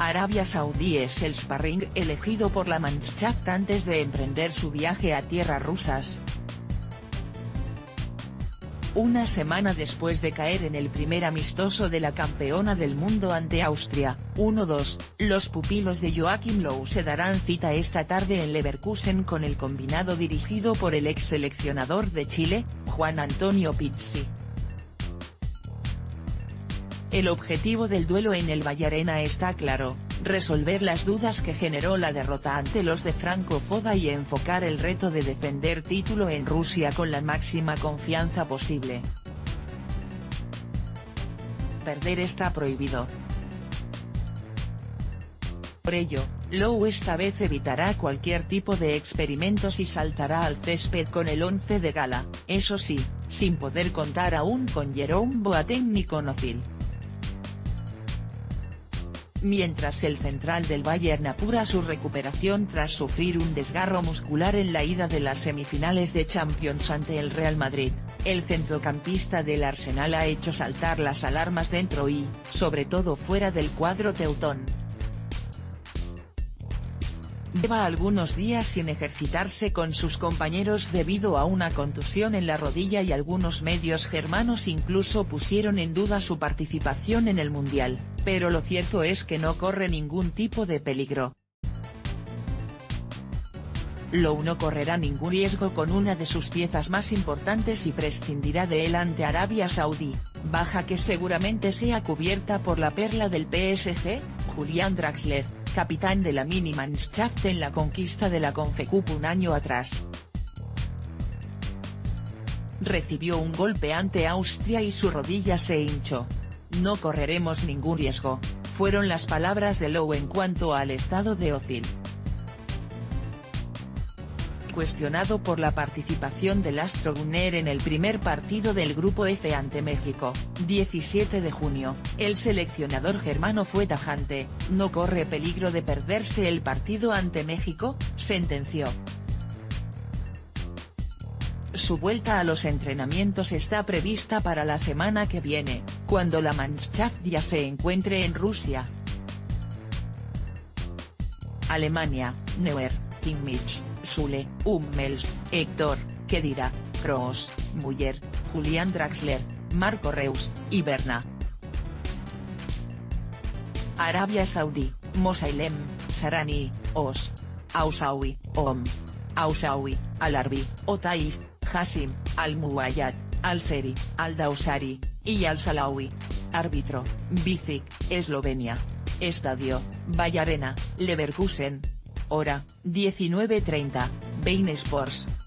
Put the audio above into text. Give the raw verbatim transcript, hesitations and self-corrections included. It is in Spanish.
Arabia Saudí es el sparring elegido por la Mannschaft antes de emprender su viaje a tierras rusas. Una semana después de caer en el primer amistoso de la campeona del mundo ante Austria, uno dos, los pupilos de Joachim Löw se darán cita esta tarde en Leverkusen con el combinado dirigido por el ex seleccionador de Chile, Juan Antonio Pizzi. El objetivo del duelo en el Valle Arena está claro: resolver las dudas que generó la derrota ante los de Franco Foda y enfocar el reto de defender título en Rusia con la máxima confianza posible. Perder está prohibido. Por ello, Löw esta vez evitará cualquier tipo de experimentos y saltará al césped con el once de gala, eso sí, sin poder contar aún con Jerome Boateng ni con Özil. Mientras el central del Bayern apura su recuperación tras sufrir un desgarro muscular en la ida de las semifinales de Champions ante el Real Madrid, el centrocampista del Arsenal ha hecho saltar las alarmas dentro y, sobre todo fuera del cuadro teutón. Lleva algunos días sin ejercitarse con sus compañeros debido a una contusión en la rodilla y algunos medios germanos incluso pusieron en duda su participación en el Mundial, pero lo cierto es que no corre ningún tipo de peligro. Löw no correrá ningún riesgo con una de sus piezas más importantes y prescindirá de él ante Arabia Saudí, baja que seguramente sea cubierta por la perla del P S G, Julian Draxler, capitán de la Mini Mannschaft en la conquista de la Confecup un año atrás. Recibió un golpe ante Austria y su rodilla se hinchó. No correremos ningún riesgo, fueron las palabras de Löw en cuanto al estado de Özil. Cuestionado por la participación del astro gunner en el primer partido del Grupo F ante México, diecisiete de junio, el seleccionador germano fue tajante: no corre peligro de perderse el partido ante México, sentenció. Su vuelta a los entrenamientos está prevista para la semana que viene, cuando la Mannschaft ya se encuentre en Rusia. Alemania, Neuer, Kimmich, Süle, Hummels, Hector, Khedira, Kroos, Müller, Julian Draxler, Marco Reus, y Berna. Arabia Saudí, Mosailem, Sarani, Os. Housaoui, Om. Housaoui, Al-Arbi, Otaif, Hassim, Al-Muwayyad, Al-Seri, Al-Dawsari, y Al-Salawi. Árbitro, Bizic, Eslovenia. Estadio, Valle Arena, Leverkusen. Hora, diecinueve treinta, Bein Sports.